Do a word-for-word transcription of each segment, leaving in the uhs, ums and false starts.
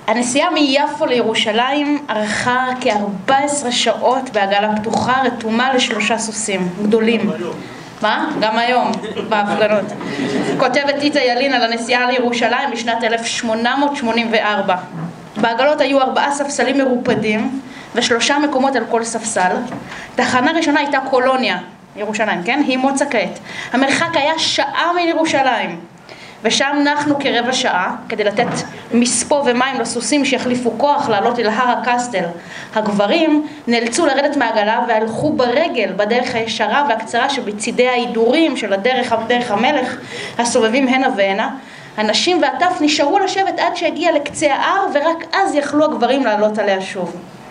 הנסיעה מיפו לירושלים ארכה כ-ארבע עשרה שעות בעגלה פתוחה רתומה לשלושה סוסים גדולים. מה? גם היום, בהפגנות. כותבת טיטה ילין על הנסיעה לירושלים בשנת אלף שמונה מאות שמונים וארבע. בעגלות היו ארבעה ספסלים מרופדים ושלושה מקומות על כל ספסל. תחנה ראשונה הייתה קולוניה, ירושלים, כן? היא מוצא כעת. המרחק היה שעה מירושלים. ושם נחנו כרבע שעה כדי לתת מספוא ומים לסוסים שיחליפו כוח לעלות אל הר הקסטל. הגברים נאלצו לרדת מהעגלה והלכו ברגל בדרך הישרה והקצרה שבצידי ההידורים של הדרך, דרך המלך הסובבים הנה והנה. הנשים והטף נשארו לשבת עד שהגיע לקצה ההר ורק אז יכלו הגברים לעלות עליה שוב.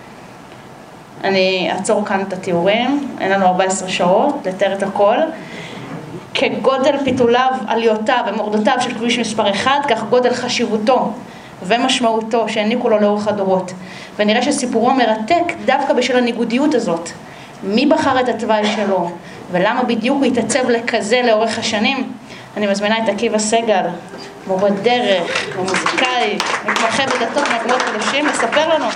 אני אעצור כאן את התיאורים, אין לנו ארבע עשרה שעות לתאר את הכל. כגודל פיתוליו, עליותיו ומורדותיו של כביש מספר אחד, כך גודל חשיבותו ומשמעותו שהעניקו לו לאורך הדורות. ונראה שסיפורו מרתק דווקא בשל הניגודיות הזאת. מי בחר את התוואי שלו ולמה בדיוק הוא התעצב לכזה לאורך השנים? אני מזמינה את עקיבא סגל, מורה דרך, מוזיקאי, מתמחה בדתות ומקומות קדושים, לספר לנו.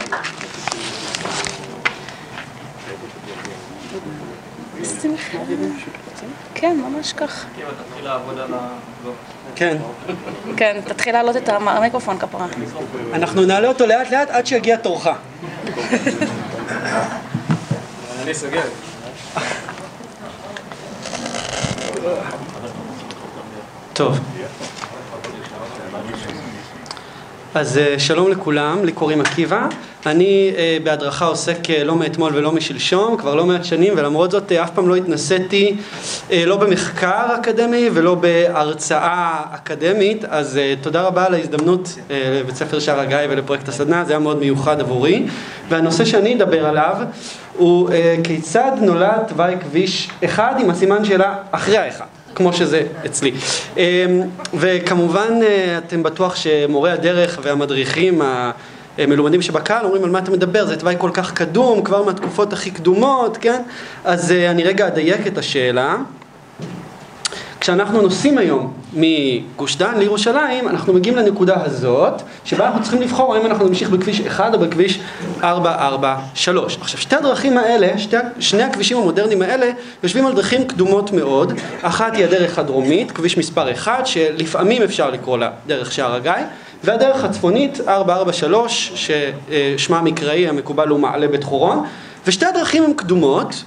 כן, ממש כך. תתחיל לעבוד על ה... כן. כן, תתחיל לעלות את המיקרופון כפרה. אנחנו נעלה אותו לאט לאט עד שיגיע תורך. אני סוגר. טוב. אז שלום לכולם, לי קוראים עקיבא. אני בהדרכה עוסק לא מאתמול ולא משלשום, כבר לא מעט שנים, ולמרות זאת אף פעם לא התנסיתי לא במחקר אקדמי ולא בהרצאה אקדמית, אז תודה רבה על ההזדמנות לבית ספר שער הגיא ולפרויקט הסדנה, זה היה מאוד מיוחד עבורי. והנושא שאני אדבר עליו הוא כיצד נולד תוואי כביש אחד עם הסימן שאלה אחרי האחד. כמו שזה אצלי. וכמובן אתם בטוח שמורי הדרך והמדריכים המלומדים שבקהל אומרים על מה אתה מדבר, זה תוואי כל כך קדום, כבר מהתקופות הכי קדומות, כן? אז אני רגע אדייק את השאלה. כשאנחנו נוסעים היום מגוש דן לירושלים, אנחנו מגיעים לנקודה הזאת, שבה אנחנו צריכים לבחור האם אנחנו נמשיך בכביש אחד או בכביש ארבע ארבע שלוש. עכשיו, שתי הדרכים האלה, שתי, שני הכבישים המודרניים האלה, יושבים על דרכים קדומות מאוד. אחת היא הדרך הדרומית, כביש מספר אחד, שלפעמים אפשר לקרוא לה דרך שער הגיא, והדרך הצפונית, ארבע ארבע שלוש, ששמה המקראי המקובל הוא מעלה בית חורון, ושתי הדרכים הן קדומות.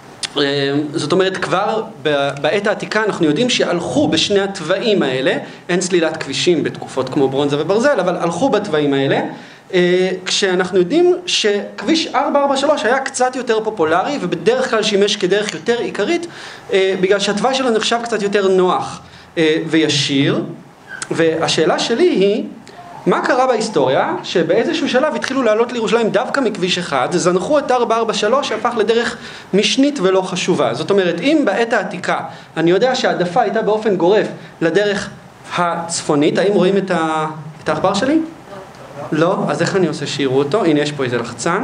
זאת אומרת, כבר בעת העתיקה אנחנו יודעים שהלכו בשני התוואים האלה, אין סלילת כבישים בתקופות כמו ברונזה וברזל, אבל הלכו בתוואים האלה, כשאנחנו יודעים שכביש ארבע ארבע שלוש היה קצת יותר פופולרי ובדרך כלל שימש כדרך יותר עיקרית, בגלל שהתוואי שלו נחשב קצת יותר נוח וישיר. והשאלה שלי היא, מה קרה בהיסטוריה שבאיזשהו שלב התחילו לעלות לירושלים דווקא מכביש אחד, זנחו את ארבע ארבע שלוש שהפך לדרך משנית ולא חשובה. זאת אומרת, אם בעת העתיקה אני יודע שהעדפה הייתה באופן גורף לדרך הצפונית, האם רואים את, ה... את העכבר שלי? לא? אז איך אני עושה שיראו אותו? הנה יש פה איזה לחצן.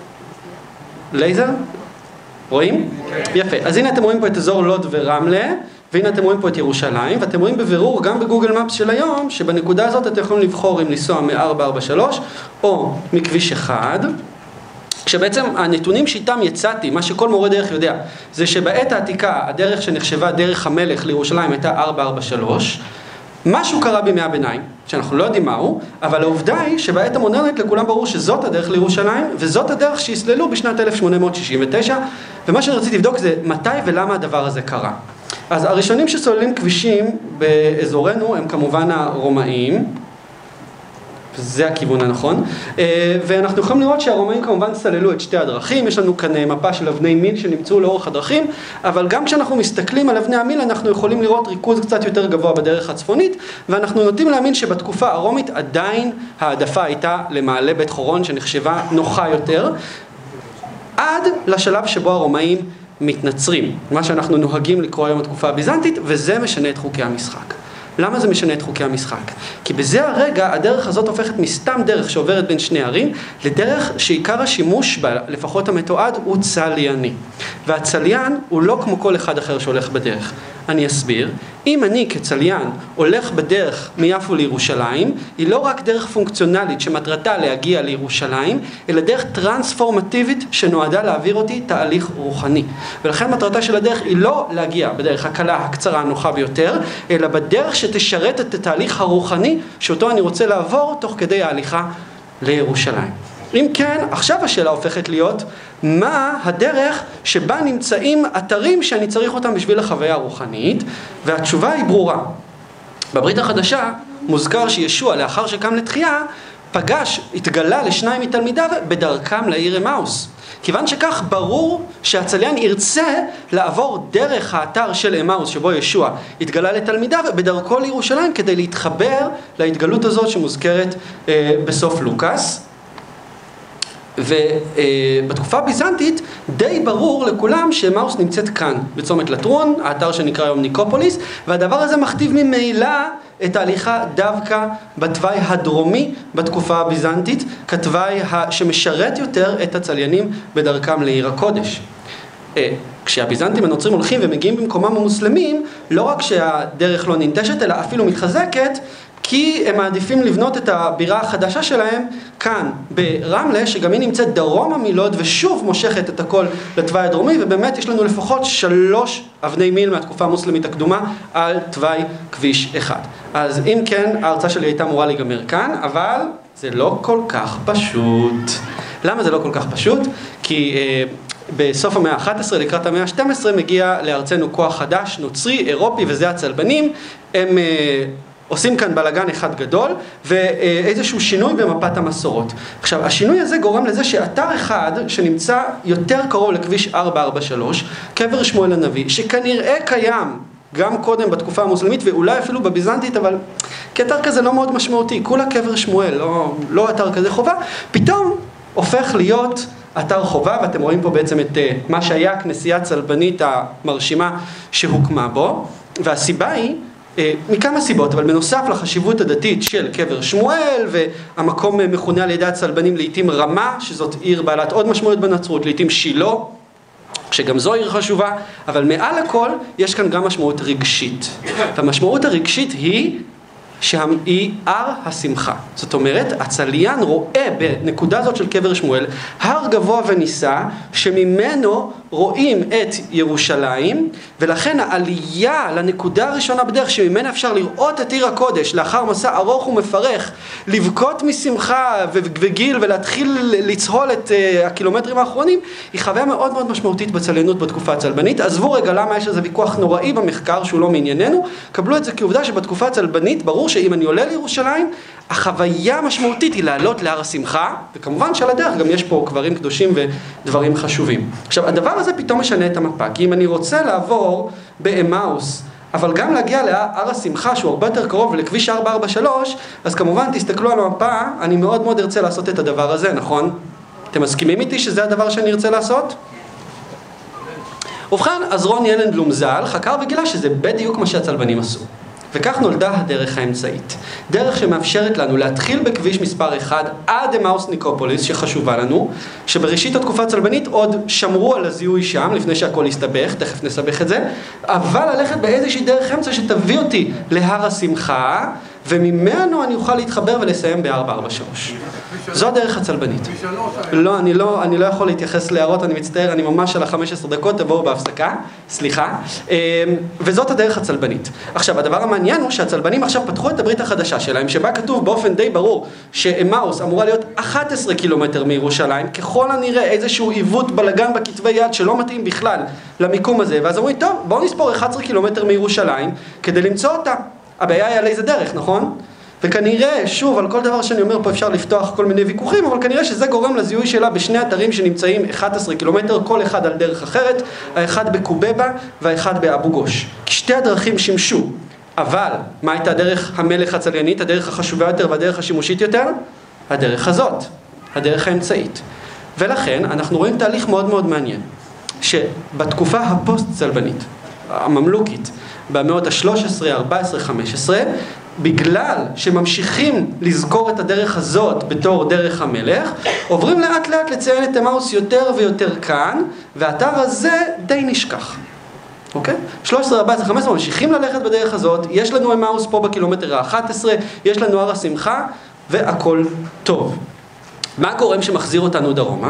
לייזר? רואים? יפה. אז הנה אתם רואים פה את אזור לוד ורמלה. והנה אתם רואים פה את ירושלים, ואתם רואים בבירור גם בגוגל מפס של היום, שבנקודה הזאת אתם יכולים לבחור אם לנסוע מ-ארבע ארבע שלוש או מכביש אחד, כשבעצם הנתונים שאיתם יצאתי, מה שכל מורה דרך יודע, זה שבעת העתיקה הדרך שנחשבה דרך המלך לירושלים הייתה ארבע ארבע שלוש, משהו קרה בימי הביניים, שאנחנו לא יודעים מהו, אבל העובדה היא שבעת המודרנית לכולם ברור שזאת הדרך לירושלים, וזאת הדרך שהסללו בשנת אלף שמונה מאות שישים ותשע, ומה שאני רציתי לבדוק זה מתי ולמה הדבר הזה קרה. אז הראשונים שסוללים כבישים באזורנו הם כמובן הרומאים, זה הכיוון הנכון, ואנחנו יכולים לראות שהרומאים כמובן סללו את שתי הדרכים, יש לנו כאן מפה של אבני מיל שנמצאו לאורך הדרכים, אבל גם כשאנחנו מסתכלים על אבני המיל אנחנו יכולים לראות ריכוז קצת יותר גבוה בדרך הצפונית, ואנחנו נוטים להאמין שבתקופה הרומית עדיין העדפה הייתה למעלה בית חורון שנחשבה נוחה יותר, עד לשלב שבו הרומאים מתנצרים, מה שאנחנו נוהגים לקרוא היום התקופה הביזנטית, וזה משנה את חוקי המשחק. למה זה משנה את חוקי המשחק? כי בזה הרגע הדרך הזאת הופכת מסתם דרך שעוברת בין שני ערים, לדרך שעיקר השימוש בה, לפחות המתועד, הוא צלייני. והצליין הוא לא כמו כל אחד אחר שהולך בדרך. אני אסביר. אם אני כצליין הולך בדרך מיפו לירושלים, היא לא רק דרך פונקציונלית שמטרתה להגיע לירושלים, אלא דרך טרנספורמטיבית שנועדה להעביר אותי תהליך רוחני. ולכן מטרתה של הדרך היא לא להגיע בדרך הקלה, הקצרה, הנוחה ביותר, אלא בדרך שתשרת את התהליך הרוחני שאותו אני רוצה לעבור תוך כדי ההליכה לירושלים. אם כן, עכשיו השאלה הופכת להיות, מה הדרך שבה נמצאים אתרים שאני צריך אותם בשביל החוויה הרוחנית? והתשובה היא ברורה. בברית החדשה מוזכר שישוע, לאחר שקם לתחייה, פגש, התגלה לשניים מתלמידיו בדרכם לעיר אמאוס. כיוון שכך ברור שהצליין ירצה לעבור דרך האתר של אמאוס שבו ישוע התגלה לתלמידיו בדרכו לירושלים כדי להתחבר להתגלות הזאת שמוזכרת אה, בסוף לוקאס. ובתקופה הביזנטית די ברור לכולם שאמאוס נמצאת כאן, בצומת לטרון, האתר שנקרא היום ניקופוליס, והדבר הזה מכתיב ממילא את ההליכה דווקא בתוואי הדרומי בתקופה הביזנטית, כתוואי שמשרת יותר את הצליינים בדרכם לעיר הקודש. כשהביזנטים הנוצרים הולכים ומגיעים במקומם המוסלמים, לא רק שהדרך לא ננטשת, אלא אפילו מתחזקת, כי הם מעדיפים לבנות את הבירה החדשה שלהם כאן ברמלה, שגם היא נמצאת דרומה מלוד ושוב מושכת את הכל לתוואי הדרומי, ובאמת יש לנו לפחות שלוש אבני מיל מהתקופה המוסלמית הקדומה על תוואי כביש אחד. אז אם כן, ההרצאה שלי הייתה אמורה להיגמר כאן, אבל זה לא כל כך פשוט. למה זה לא כל כך פשוט? כי אה, בסוף המאה ה-אחת עשרה לקראת המאה ה-שתים עשרה מגיע לארצנו כוח חדש, נוצרי, אירופי, וזה הצלבנים. הם אה, עושים כאן בלגן אחד גדול, ואיזשהו שינוי במפת המסורות. עכשיו, השינוי הזה גורם לזה שאתר אחד שנמצא יותר קרוב לכביש ארבע ארבע שלוש, קבר שמואל הנביא, שכנראה קיים גם קודם בתקופה המוסלמית, ואולי אפילו בביזנטית, אבל כאתר כזה לא מאוד משמעותי, כולה קבר שמואל, לא, לא אתר כזה חובה, פתאום הופך להיות אתר חובה, ואתם רואים פה בעצם את מה שהיה הכנסייה הצלבנית המרשימה שהוקמה בו, והסיבה היא, מכמה סיבות, אבל בנוסף לחשיבות הדתית של קבר שמואל, והמקום מכונה על ידי הצלבנים לעתים רמה, שזאת עיר בעלת עוד משמעות בנצרות, לעתים שילה, שגם זו עיר חשובה, אבל מעל הכל יש כאן גם משמעות רגשית. והמשמעות הרגשית היא שהיא הר השמחה. זאת אומרת, הצליין רואה בנקודה הזאת של קבר שמואל הר גבוה ונישא, שממנו רואים את ירושלים, ולכן העלייה לנקודה הראשונה בדרך שממנה אפשר לראות את עיר הקודש לאחר מסע ארוך ומפרך, לבכות משמחה וגיל ולהתחיל לצהול את uh, הקילומטרים האחרונים, היא חוויה מאוד מאוד משמעותית בצליינות בתקופה הצלבנית. עזבו רגע למה יש איזה ויכוח נוראי במחקר שהוא לא מענייננו, קבלו את זה כעובדה שבתקופה הצלבנית ברור שאם אני עולה לירושלים, החוויה המשמעותית היא לעלות להר השמחה, וכמובן שעל הדרך גם יש פה קברים קדושים ודברים חשובים. עכשיו, הדבר הזה פתאום משנה את המפה, כי אם אני רוצה לעבור באמאוס, אבל גם להגיע להר השמחה שהוא הרבה יותר קרוב לכביש ארבע ארבע שלוש, אז כמובן תסתכלו על המפה, אני מאוד מאוד ארצה לעשות את הדבר הזה, נכון? אתם מסכימים איתי שזה הדבר שאני ארצה לעשות? ובכן, אז רון ילנבלום ז"ל חקר וגילה שזה בדיוק מה שהצלבנים עשו. וכך נולדה הדרך האמצעית. דרך שמאפשרת לנו להתחיל בכביש מספר אחד עד אמאוס ניקופוליס, שחשובה לנו, שבראשית התקופה הצלבנית עוד שמרו על הזיהוי שם, לפני שהכל הסתבך, תכף נסבך את זה, אבל ללכת באיזושהי דרך אמצע שתביא אותי להר השמחה, וממנו אני אוכל להתחבר ולסיים ב-ארבע ארבע שלוש. זו הדרך הצלבנית. לא, אני לא, אני לא יכול להתייחס להערות, אני מצטער, אני ממש על ה-חמש עשרה דקות, תבואו בהפסקה, סליחה. וזאת הדרך הצלבנית. עכשיו, הדבר המעניין הוא שהצלבנים עכשיו פתחו את הברית החדשה שלהם, שבה כתוב באופן די ברור שאמאוס אמורה להיות אחד עשר קילומטר מירושלים, ככל הנראה איזשהו עיוות בלגן בכתבי יד שלא מתאים בכלל למיקום הזה, ואז אומרים, טוב, בואו נספור אחד עשר קילומטר מירושלים כדי למצוא אותה. הבעיה היא על איזה דרך, נכון? וכנראה, שוב, על כל דבר שאני אומר פה אפשר לפתוח כל מיני ויכוחים, אבל כנראה שזה גורם לזיהוי שלה בשני אתרים שנמצאים אחד עשר קילומטר, כל אחד על דרך אחרת, האחד בקובבה והאחד באבו גוש. שתי הדרכים שימשו, אבל מה הייתה הדרך המלך הצליינית, הדרך החשובה יותר והדרך השימושית יותר? הדרך הזאת, הדרך האמצעית. ולכן אנחנו רואים תהליך מאוד מאוד מעניין, שבתקופה הפוסט-צלבנית, הממלוכית, במאות ה-שלוש עשרה, ארבע עשרה, חמש עשרה, בגלל שממשיכים לזכור את הדרך הזאת בתור דרך המלך, עוברים לאט לאט לציין את אמאוס יותר ויותר כאן, והאתר הזה די נשכח. אוקיי? שלוש עשרה, ארבע עשרה, חמש עשרה, ממשיכים ללכת בדרך הזאת, יש לנו אמאוס פה בקילומטר ה-אחד עשר, יש לנו הר השמחה, והכל טוב. מה הגורם שמחזיר אותנו דרומה?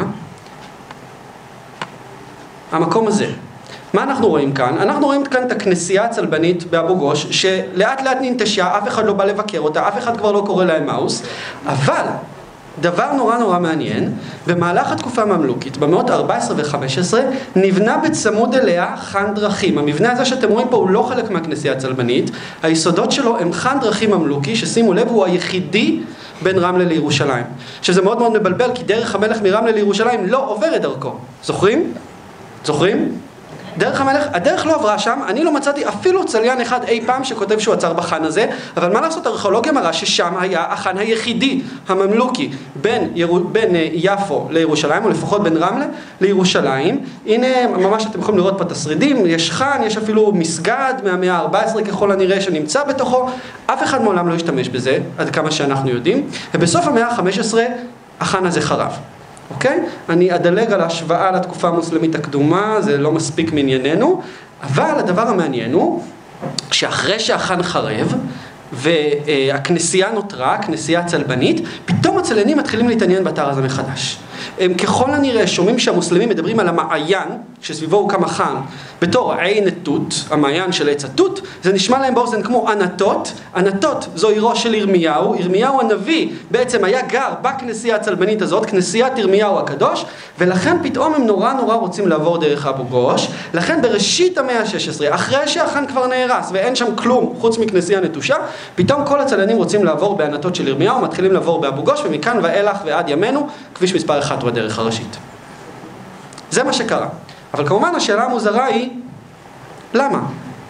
המקום הזה. מה אנחנו רואים כאן? אנחנו רואים כאן את הכנסייה הצלבנית באבו גוש, שלאט לאט ננטשה, אף אחד לא בא לבקר אותה, אף אחד כבר לא קורא לה אמאוס, אבל דבר נורא נורא מעניין, במהלך התקופה הממלוכית, במאות ה-ארבע עשרה ו-חמש עשרה, נבנה בצמוד אליה חאן דרכים. המבנה הזה שאתם רואים פה הוא לא חלק מהכנסייה הצלבנית, היסודות שלו הם חאן דרכים ממלוכי, ששימו לב הוא היחידי בין רמלה לירושלים. שזה מאוד מאוד מבלבל, כי דרך המלך מרמלה לירושלים לא עוברת דרכו. זוכרים? זוכרים? דרך המלך, הדרך לא עברה שם, אני לא מצאתי אפילו צליין אחד אי פעם שכותב שהוא עצר בחאן הזה, אבל מה לעשות, הארכיאולוגיה מראה ששם היה החאן היחידי, הממלוכי, בין, יר... בין יפו לירושלים, או לפחות בין רמלה לירושלים. הנה, ממש אתם יכולים לראות פה את השרידים, יש חאן, יש אפילו מסגד מהמאה ה-ארבע עשרה ככל הנראה שנמצא בתוכו, אף אחד מעולם לא השתמש בזה, עד כמה שאנחנו יודעים, ובסוף המאה ה-חמש עשרה החאן הזה חרב. אוקיי? אני אדלג על ההשוואה לתקופה המוסלמית הקדומה, זה לא מספיק מענייננו, אבל הדבר המעניין הוא שאחרי שהחאן חרב והכנסייה נותרה, הכנסייה הצלבנית, פתאום הצליינים מתחילים להתעניין באתר הזה מחדש. הם ככל הנראה שומעים שהמוסלמים מדברים על המעיין, שסביבו הוא כמה חאן, בתור עין התות, המעיין של עץ התות, זה נשמע להם באוזן כמו ענתות, ענתות זו עירו של ירמיהו, ירמיהו הנביא בעצם היה גר בכנסייה הצלבנית הזאת, כנסיית ירמיהו הקדוש, ולכן פתאום הם נורא נורא רוצים לעבור דרך אבו גוש, לכן בראשית המאה ה-שש עשרה, אחרי שהחאן כבר נהרס ואין שם כלום חוץ מכנסייה נטושה, פתאום כל הצליינים רוצים לעבור בענתות של ירמיהו, מתחילים לעבור באבו גוש, ומכאן ואילך ועד ימינו, כביש מספר אחת הוא הדרך הראשית. זה מה שקרה. אבל כמובן השאלה המוזרה היא, למה?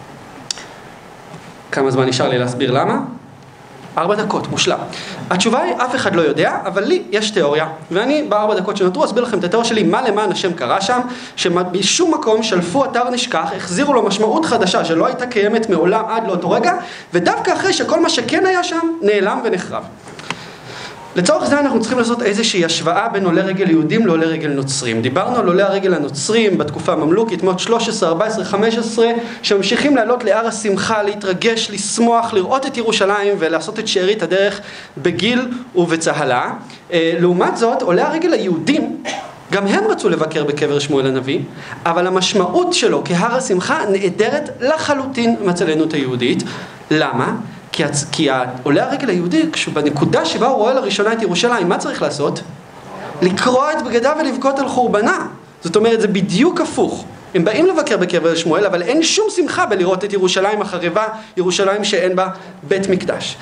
כמה זמן נשאר לי להסביר למה? ארבע דקות, מושלם. התשובה היא, אף אחד לא יודע, אבל לי יש תיאוריה. ואני בארבע דקות שנותרו אסביר לכם את התיאוריה שלי, מה למען השם קרה שם, שבשום מקום שלפו אתר נשכח, החזירו לו משמעות חדשה שלא הייתה קיימת מעולם עד לאותו רגע, ודווקא אחרי שכל מה שכן היה שם נעלם ונחרב. לצורך זה אנחנו צריכים לעשות איזושהי השוואה בין עולי רגל יהודים לעולי רגל נוצרים. דיברנו על עולי הרגל הנוצרים בתקופה הממלוכית, מאות שלוש עשרה, ארבע עשרה, חמש עשרה, שממשיכים לעלות להר השמחה, להתרגש, לשמוח, לראות את ירושלים ולעשות את שארית הדרך בגיל ובצהלה. לעומת זאת, עולי הרגל היהודים, גם הם רצו לבקר בקבר שמואל הנביא, אבל המשמעות שלו כהר השמחה נעדרת לחלוטין מהצליינות היהודית. למה? כי, כי עולי הרגל היהודי, בנקודה שבה הוא רואה לראשונה את ירושלים, מה צריך לעשות? לקרוע את בגדיו ולבכות על חורבנה. זאת אומרת, זה בדיוק הפוך. הם באים לבקר בקבר שמואל, אבל אין שום שמחה בלראות את ירושלים החרבה, ירושלים שאין בה בית מקדש.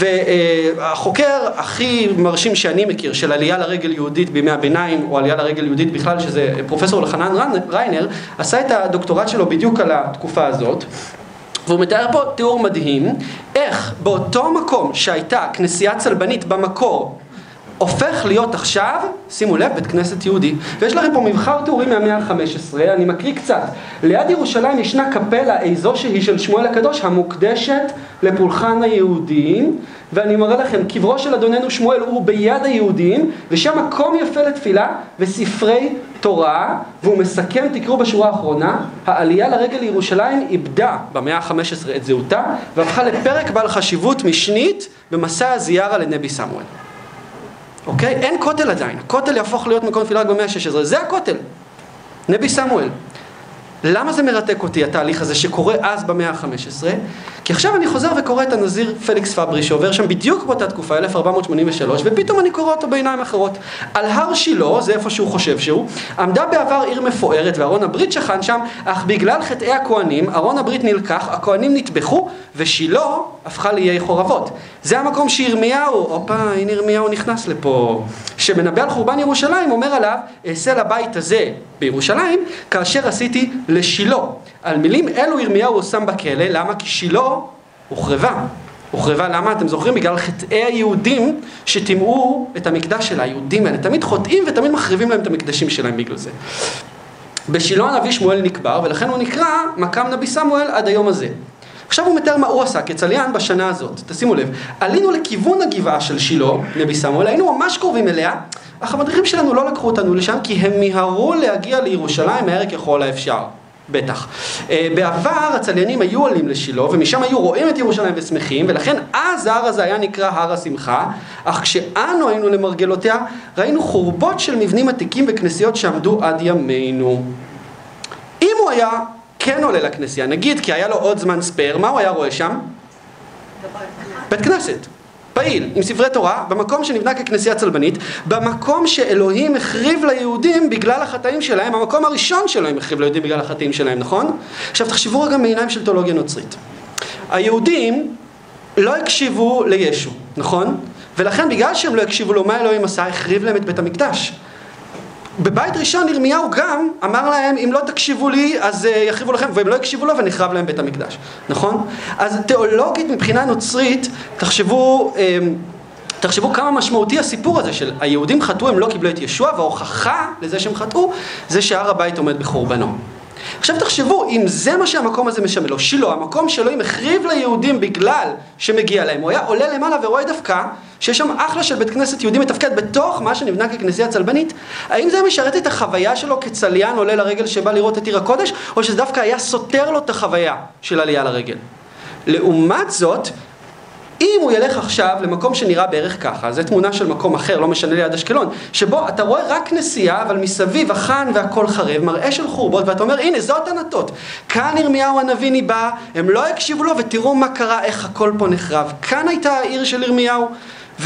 והחוקר הכי מרשים שאני מכיר, של עלייה לרגל יהודית בימי הביניים, או עלייה לרגל יהודית בכלל, שזה פרופסור לחנן ריינר, עשה את הדוקטורט שלו בדיוק על התקופה הזאת, והוא מתאר פה תיאור מדהים, איך באותו מקום שהייתה כנסייה צלבנית במקור, הופך להיות עכשיו, שימו לב, בית כנסת יהודי. ויש לכם פה מבחר תיאורים מהמאה ה-חמש עשרה, אני מקריא קצת. ליד ירושלים ישנה קפלה איזו שהיא של שמואל הקדוש, המוקדשת לפולחן היהודים, ואני מראה לכם, קברו של אדוננו שמואל הוא ביד היהודים, ושם מקום יפה לתפילה וספרי תורה, והוא מסכם, תקראו בשורה האחרונה, העלייה לרגל לירושלים איבדה במאה ה-חמש עשרה את זהותה, והפכה לפרק בעל חשיבות משנית במסע הזיארה לנבי סמואל. אוקיי? אין כותל עדיין. הכותל יהפוך להיות מקום תפילה רק במאה ה-שש עשרה. זה הכותל. נבי סמואל. למה זה מרתק אותי התהליך הזה שקורה אז במאה ה-חמש עשרה? כי עכשיו אני חוזר וקורא את הנזיר פליקס פברי שעובר שם בדיוק באותה תקופה, אלף ארבע מאות שמונים ושלוש, ופתאום אני קורא אותו בעיניים אחרות. על הר שילה, זה איפה שהוא חושב שהוא, עמדה בעבר עיר מפוארת וארון הברית שכן שם, אך בגלל חטאי הכהנים, ארון הברית נלקח, הכהנים נטבחו, ושילה הפכה לאיי חורבות. זה המקום שירמיהו, אופה, הנה ירמיהו נכנס לפה, שמנבא על חורבן ירושלים, אומר עליו, אעשה לבית הזה בירושלים, כאשר עשיתי לשילה. על מילים אלו ירמיהו שם בכלא, למה? כי שילה הוחרבה. הוחרבה, למה? אתם זוכרים? בגלל חטאי היהודים שטימאו את המקדש של היהודים האלה. תמיד חוטאים ותמיד מחריבים להם את המקדשים שלהם בגלל זה. בשילה הנביא שמואל נקבר, ולכן הוא נקרא מקם נבי סמואל עד היום הזה. עכשיו הוא מתאר מה הוא עשה כצליין בשנה הזאת. תשימו לב, עלינו לכיוון הגבעה של שילה, נבי סמואל, היינו ממש קרובים אליה, אך המדריכים שלנו לא לקחו אותנו לשם, כי הם מיהרו להגיע לירושלים מהר ככל האפשר. בטח. בעבר הצליינים היו עולים לשילה, ומשם היו רואים את ירושלים ושמחים, ולכן אז ההר הזה היה נקרא הר השמחה, אך כשאנו היינו למרגלותיה, ראינו חורבות של מבנים עתיקים וכנסיות שעמדו עד ימינו. אם הוא היה כן עולה לכנסייה, נגיד כי היה לו עוד זמן ספר, מה הוא היה רואה שם? בית כנסת. פעיל, עם ספרי תורה, במקום שנבנה ככנסייה צלבנית, במקום שאלוהים החריב ליהודים בגלל החטאים שלהם, המקום הראשון שאלוהים החריב ליהודים בגלל החטאים שלהם, נכון? עכשיו תחשבו רגע מעיניים של תיאולוגיה נוצרית. היהודים לא הקשיבו לישו, נכון? ולכן בגלל שהם לא הקשיבו לו, מה אלוהים עשה? החריב להם את בית המקדש. בבית ראשון ירמיהו גם אמר להם, אם לא תקשיבו לי אז יחריבו לכם, והם לא הקשיבו לו ונחרב להם בית המקדש, נכון? אז תיאולוגית מבחינה נוצרית, תחשבו, תחשבו כמה משמעותי הסיפור הזה של היהודים חטאו, הם לא קיבלו את ישוע, וההוכחה לזה שהם חטאו, זה שהר הבית עומד בחורבנו. עכשיו תחשבו, אם זה מה שהמקום הזה משמש לו, שילה, המקום שאלוהים החריב ליהודים בגלל שמגיע להם, הוא היה עולה למעלה ורואה דווקא שיש שם אחלה של בית כנסת יהודי מתפקד בתוך מה שנבנה ככנסייה צלבנית. האם זה משרת את החוויה שלו כצליין עולה לרגל שבא לראות את עיר הקודש, או שזה דווקא היה סותר לו את החוויה של עלייה לרגל? לעומת זאת, אם הוא ילך עכשיו למקום שנראה בערך ככה, זו תמונה של מקום אחר, לא משנה ליד אשקלון, שבו אתה רואה רק כנסייה, אבל מסביב החן והכל חרב, מראה של חורבות, ואתה אומר, הנה, זאת ענתות. כאן ירמיהו הנביא ניבא, הם לא הקשיבו לו, ותראו מה קרה, איך הכל פה נחרב. כאן הייתה העיר של ירמיהו, ו,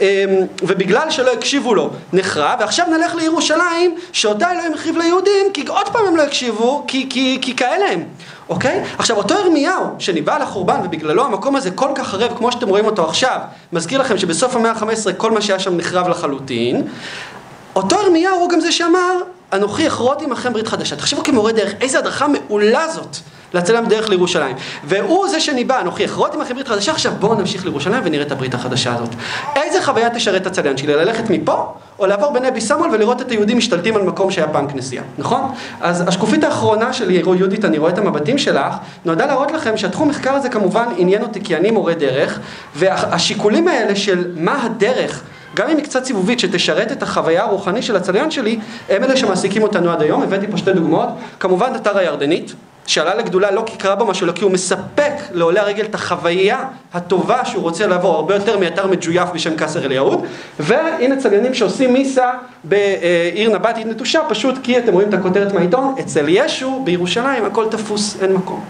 ובגלל שלא הקשיבו לו, נחרב, ועכשיו נלך לירושלים, שאותה אלוהים החריב ליהודים, כי עוד פעם הם לא הקשיבו, כי, כי, כי כאלה הם. אוקיי? עכשיו, אותו ירמיהו שניבא על החורבן ובגללו המקום הזה כל כך חרב כמו שאתם רואים אותו עכשיו, מזכיר לכם שבסוף המאה ה-חמש עשרה כל מה שהיה שם נחרב לחלוטין, אותו ירמיהו הוא גם זה שאמר, אנוכי אחרות עמכם ברית חדשה. תחשבו כמורה דרך, איזה הדרכה מעולה זאת לצלם דרך לירושלים. והוא זה שניבא, אנוכי אחרות עמכם ברית חדשה, עכשיו בואו נמשיך לירושלים ונראה את הברית החדשה הזאת. איזה חוויה תשרת הצליין שלי? ללכת מפה או לעבור בנבי סמואל ולראות את היהודים משתלטים על מקום שהיה פעם כנסייה, נכון? אז השקופית האחרונה שלי, יהודית, אני רואה את המבטים שלך, נועדה להראות לכם שהתחום מחקר הזה כמובן עניין אותי כי אני מורה דרך, והשיקולים האלה של מה הדרך, גם אם היא קצת סיבובית שתשרת את החוויה הרוחנית של הצליין שלי, הם אלה שמעסיקים אותנו עד היום. הבאתי פה שתי דוגמאות, כמובן אתר הירדנית, שעלה לגדולה לא כי קרה בו משהו, לא כי הוא מספק לעולי הרגל את החוויה הטובה שהוא רוצה לעבור, הרבה יותר מאתר מג'ויף בשם קסר אל יהוד. והנה צליינים שעושים מיסה בעיר נבטית נטושה, פשוט כי אתם רואים את הכותרת מהעיתון, אצל ישו בירושלים הכל תפוס, אין מקום.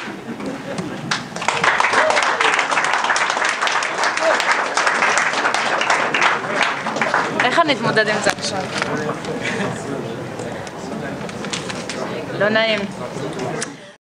איך אני אתמודד עם זה עכשיו? לא נעים.